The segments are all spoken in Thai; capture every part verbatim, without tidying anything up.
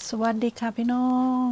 สวัสดีค่ะพี่น้อง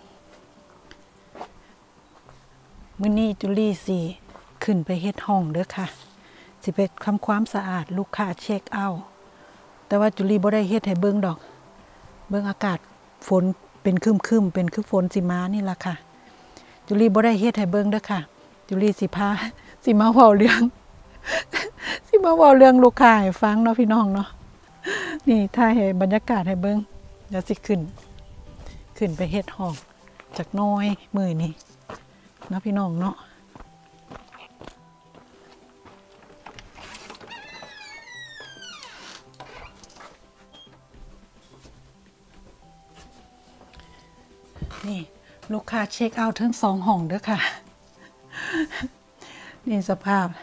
มื้อนี้จุลี่สิขึ้นไปเฮ็ดห้องเด้อค่ะสิไปทำความสะอาดลูกค้าเช็คเอาท์แต่ว่าจุลี่บ่ได้เฮ็ดให้เบิ่งดอกเบิ่งอากาศฝนเป็นครึมๆเป็นคือฝนสิมานี่ล่ะค่ะจุลี่บ่ได้เฮ็ดให้เบิ่งเด้อค่ะจุลี่สิพาสิมาเว้าเรื่องสิมาเว้าเรื่องลูกค้าให้ฟังเนาะพี่น้องเนาะนี่ถ่ายให้บรรยากาศให้เบิ่งเดี๋ยวสิขึ้นขึ้นไปเฮ็ดห้องจากน้อยมือนี่เนาะพี่น้องเนาะนี่ลูกค้าเช็คเอาท์ทั้งสองห้องเด้อค่ะนี่สภาพ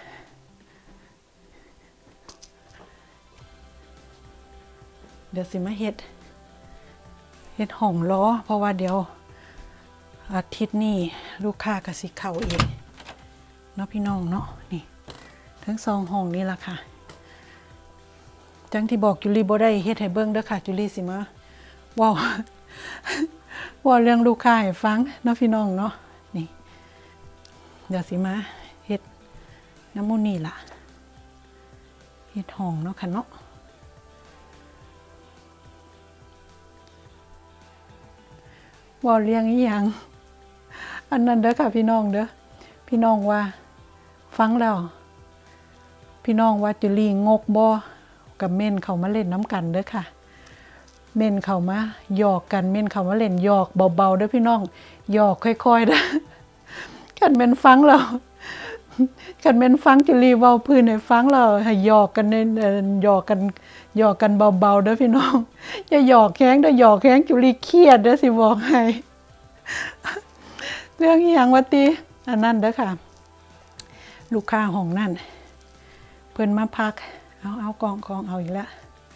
เดี๋ยวสิมาเฮ็ดเฮ็ดห้องล้อเพราะว่าเดี๋ยวอาทิตย์นี้ลูกค้าก็สิเข้าเองเนาะพี่น้องเนาะนี่ทั้งสองห้องนี้ล่ะค่ะจังที่บอกจุลี่บ่ได้เฮ็ดให้เบิ่งเด้อค่ะจุลี่สิมาเว้าว่าเรื่องลูกค้าให้ฟังเนาะพี่น้องเนาะนี่เดี๋ยวสิมาเฮ็ดน้ำมูนี่ล่ะเฮ็ดห้องเนาะค่ะเนาะว่าเรื่องอีหยังอันนั้นเด้อค่ะพี่น้องเด้อพี่น้องว่าฟังแล้วพี่น้องว่าจุลี่งกบ่กับเม่นเขามาเล่นน้ำกันเด้อค่ะเม่นเขามาหยอกกันเม่นเขามาเล่นหยอกเบาๆเด้อพี่น้องหยอกค่อยๆเด้อคันแม่นฟังแล้วคันแม่นฟังจุลี่เว้าพื้นให้ฟังแล้วให้หยอกกันเอ่อหยอกกันหยอกกันเบาๆเด้อพี่น้องอย่าหยอกแข้งเด้อหยอกแข้งจุลี่เครียดเด้อสิบอกให้เรื่องอีหยังวะติอันนั้นเด้อค่ะลูกค้าห้องนั่นเพิ่นมาพักเอาเอากองกองเอาอีกแล้ว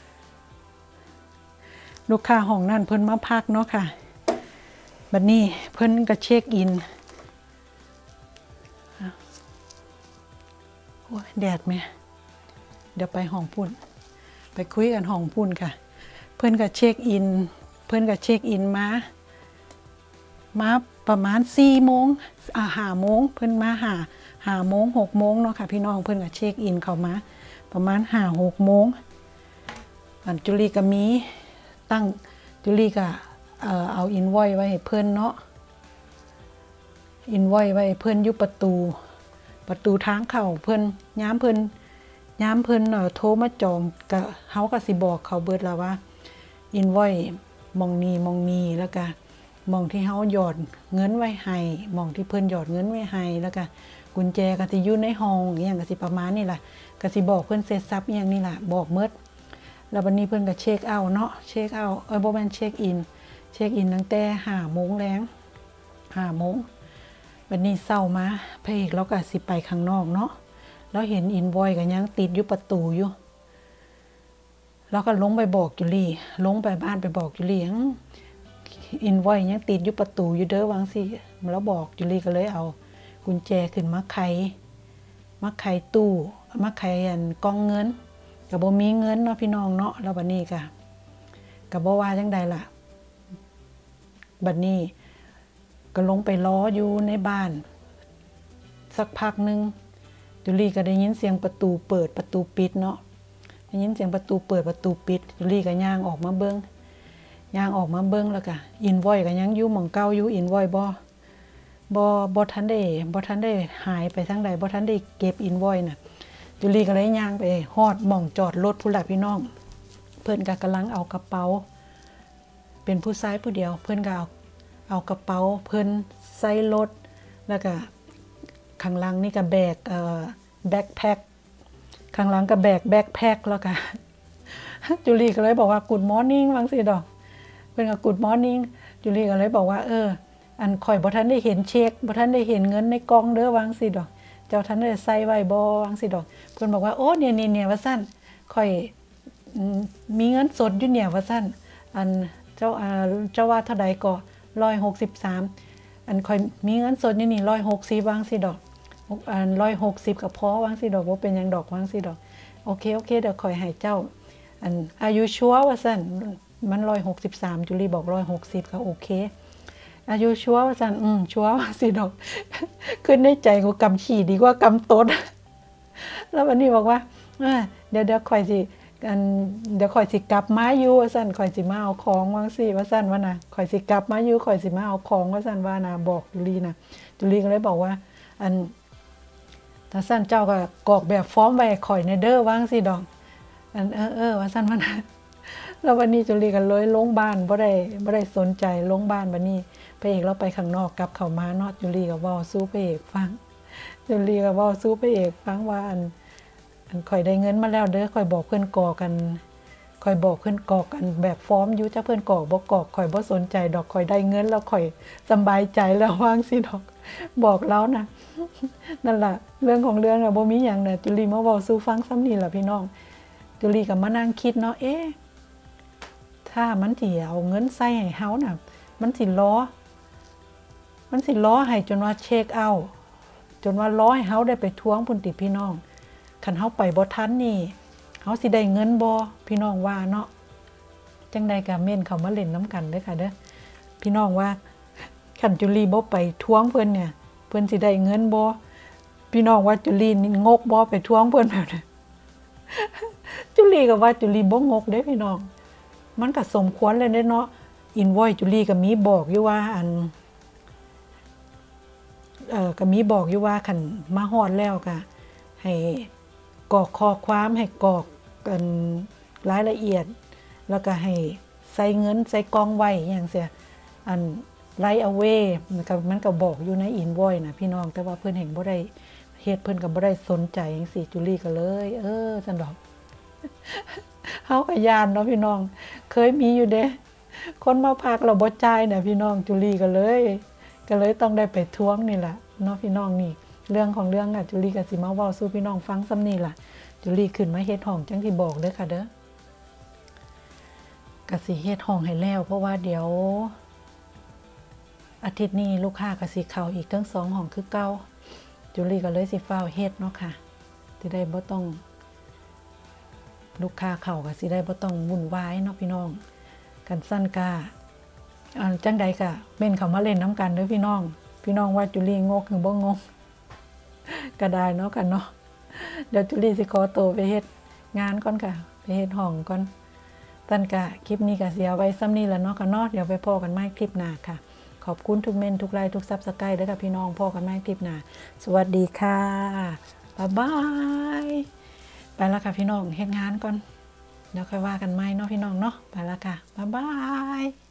ลูกค้าห้องนั่นเพิ่นมาพักเนาะค่ะบัดนี้เพิ่นก็เช็คอินโอ้ยแดดแม่เดี๋ยวไปห้องพุ่นไปคุยกันห้องพุ่นค่ะเพิ่นก็เช็คอินเพิ่นก็เช็คอินมามาประมาณสี่โมงอ่าห้าโมงเพิ่นมาห้า ห้าโมงหกโมงเนาะค่ะพี่น้องเพิ่นก็เช็คอินเข้ามาประมาณห้า หกโมงอันจุลี่ก็มีตั้งจุลี่ก็เอ่อเอาอินไว้ไว้ให้เพิ่นเนาะอินไว้ไว้ให้เพิ่นอยู่ประตูประตูทางเข้าเพิ่นยามเพิ่นยามเพิ่นเอ่อโทรมาจองก็เฮาก็สิบอกเขาเบิดแล้วว่าอินไว้มองนี้มองนี้แล้วก็มองที่เฮาหยอดเงินไว้ให้มองที่เพิ่นหยอดเงินไว้ให้แล้วก็กุญแจก็สิอยู่ในห้องอีหยังก็สิประมาณนี้ล่ะก็สิบอกเพิ่นเสร็จสับอีหยังนี่ล่ะบอกหมดแล้วบัดนี้เพิ่นก็เช็คเอาท์เนาะเช็คเอาท์เอ้ยบ่แม่นเช็คอินเช็คอินตั้งแต่ห้าโมงแลงห้าโมงบัดนี้เช้ามาพระเอกเราก็สิไปข้างนอกเนาะแล้วเห็นอินวอยก็ยังติดอยู่ประตูอยู่แล้วก็ลงไปบอกจุลี่ลงไปบ้านไปบอกจุลี่อินวอยยังติดอยู่ประตูอยู่เด้อวังสิแล้วบอกจุลี่ก็เลยเอากุญแจขึ้นมาไขมาไขตู้มาไขอันกองเงินก็บ่มีเงินเนาะพี่น้องเนาะแล้วบัดนี้ก็ก็บ่ว่าจังใดล่ะบัดนี้ก็ลงไปล้ออยู่ในบ้านสักพักนึงจุลี่ก็ได้ยินเสียงประตูเปิดประตูปิดเนาะได้ยินเสียงประตูเปิดประตูปิดจุลี่ก็ย่างออกมาเบิ่งย่างออกมาเบิ่งแล้วก็อินวอยก็ยังอยู่หม่องเก่าอยู่อินวอยบ่บ่บ่ทันได้บ่ทันได้หายไปทางใดบ่ทันได้เก็บอินวอยน่ะจุลี่ก็เลยย่างไปฮอดหม่องจอดรถพุ่นล่ะพี่น้องเพิ่นก็กำลังเอากระเป๋าเป็นผู้ชายผู้เดียวเพิ่นก็เอาเอากระเป๋าเพิ่นใส่รถแล้วก็ข้างหลังนี่ก็แบกเอ่อแบ็คแพ็คข้างหลังก็แบกแบ็คแพ็คแล้วก็จุลี่ก็เลยบอกว่ากูดมอร์นิ่งวังสิดอกเพิ่นก็กูดมอร์นิ่งจุลี่ก็เลยบอกว่าเอออันข่อยบ่ทันได้เห็นเช็คบ่ทันได้เห็นเงินในกล่องเด้อวังสิดอกเจ้าทันได้ใส่ไว้บ่วังสิดอกเพิ่นบอกว่าโอ้เนี่ยๆๆว่าซั่นข่อยมีเงินสดอยู่เนี่ยว่าซั่นอันเจ้าอ่าเจ้าว่าเท่าใดก็หนึ่งร้อยหกสิบสามอันข่อยมีเงินสดอยู่นี่หนึ่งร้อยหกสิบวางสิดอกอันหนึ่งร้อยหกสิบก็พอวางสิดอกบ่เป็นหยังดอกวางสิดอกโอเคโอเคเดี๋ยวข่อยให้เจ้าอันอายุชัวร์ว่าซั่นมันร้อยหกสิบสามจุลีบอกร้อยหกสิบก็โอเคอายุชัวร์จันอืมชัวร์สิดอกขึ้นในใจกูกำฉี่ดีกว่ากำต้นแล้ววันนี้บอกว่าเดี๋ยวเดี๋ยวคอยสิกันเดี๋ยวคอยสิกลับมาอยู่ว่าสั่นคอยสิมาเอาของว่างสิว่าสั่นว่านะคอยสิกลับมาอยู่คอยสิมาเอาของว่าสั่นว่านะบอกจุลีนะจุลีก็เลยบอกว่าอันถ้าสั่นเจ้าก็กรอกแบบฟอร์มไว้คอยในเด้อว่างสิดอกอันเออเออว่าสั่นว่านะแล้ววันนี้จุลีกันเลยลงบ้านบ่ได้บ่ได้สนใจลงบ้านวันนี้พระเอกเราไปข้างนอกกลับเข้ามาเนาะจุลีก็เว้าสู้พระเอกฟังจุลีก็เว้าสู้พระเอกฟังว่าอันอันข่อยได้เงินมาแล้วเด้อข่อยบอกเพื่อนกอกันข่อยบอกเพื่อนกอกันแบบฟอร์มอยู่จ้าเพื่อนกอกบ่กอกข่อยบ่สนใจดอกข่อยได้เงินแล้วข่อยสบายใจแล้วว่างสิดอกบอกแล้วนะนั่นล่ะเรื่องของเรื่องน่ะบ่มีหยังน่ะจุลีมาเว้าสู่ฟังซ้ำนี่ล่ะพี่น้องจุลีก็มานั่งคิดเนาะเอ๊ะถ้ามันสิเอาเงินใส่ให้เฮาน่ะมันสิล้อมันสิล้อให้จนว่าเช็คเอาท์จนว่าล้อให้เฮาได้ไปทวงพุ่นติพี่น้องคันเฮาไปบ่ทันนี่เฮาสิได้เงินบ่พี่น้องว่าเนาะจังใดก็เม่นเข้ามาเล่นน้ำกันเด้อค่ะเด้อพี่น้องว่าคันจุลีบ่ไปทวงเพิ่นเนี่ยเพิ่นสิได้เงินบ่พี่น้องว่าจุลีนี่งกบ่ไปทวงเพิ่นแบบนี้จุลีก็ว่าจุลีบ่งกเด้พี่น้องมันก็สมควรเลยเนาะอินวอยจุลีก็มีบอกอยู่ว่าอันเอ่อก็มีบอกอยู่ว่าคันมาฮอดแล้วก็ให้กรอกข้อความให้กรอกกันรายละเอียดแล้วก็ให้ใส่เงินใส่กองไว้อย่างเสียอันไลท์เอาเวมันก็มันก็บอกอยู่ในอินวอยนะพี่น้องแต่ว่าเพิ่นเห็นบ่ได้เฮ็ดเพิ่นก็บ่ได้สนใจจังซี่จุลีก็เลยเออซั่นดอกเฮาก็ย่านเนาะพี่น้องเคยมีอยู่เด้คนมาพักเราบ่จ่ายเนี่ยพี่น้องจุลีก็เลยก็เลยต้องได้ไปทวงนี่ล่ะเนาะพี่น้องนี่เรื่องของเรื่องอ่ะจุลีก็สิมาเว้าสู่พี่น้องฟังซ้ำนี่ล่ะจุลีขึ้นมาเฮ็ดห้องจังที่บอกเด้อค่ะเด้อก็สิเฮ็ดห้องให้แล้วเพราะว่าเดี๋ยวอาทิตย์นี้ลูกค้าก็สิเข้าอีกทั้งสองห้องคือเก่าจุลีก็เลยสิฟ้าวเฮ็ดเนาะค่ะสิได้บ่ต้องลูกค้าเข้าก็สิได้บ่ต้องวุ่นวายเนาะพี่น้องกันสั้นกาอันจังใดก็เม่นเข้ามาเล่นน้ำกันเด้อพี่น้องพี่น้องว่าจุลีงกหรือบ่งกก็ได้เนาะกันเนาะเดี๋ยวจุลีสิขอตัวไปเฮ็ดงานก่อนค่ะไปเฮ็ดห้องก่อนตั้นกะคลิปนี้ก็สิเอาไว้ซ้ำนี้แล้วเนาะกันเนาะเดี๋ยวไปพอกันใหม่คลิปหน้าค่ะขอบคุณทุกเมนทุกไลค์ทุกซับสไครบ์เด้อค่ะพี่น้องพอกันใหม่คลิปหน้าสวัสดีค่ะบ๊ายบายไปแล้วค่ะพี่น้องเฮ็ดงานก่อนเดี๋ยวค่อยว่ากันใหม่เนาะพี่น้องเนาะไปแล้วค่ะบ๊ายบาย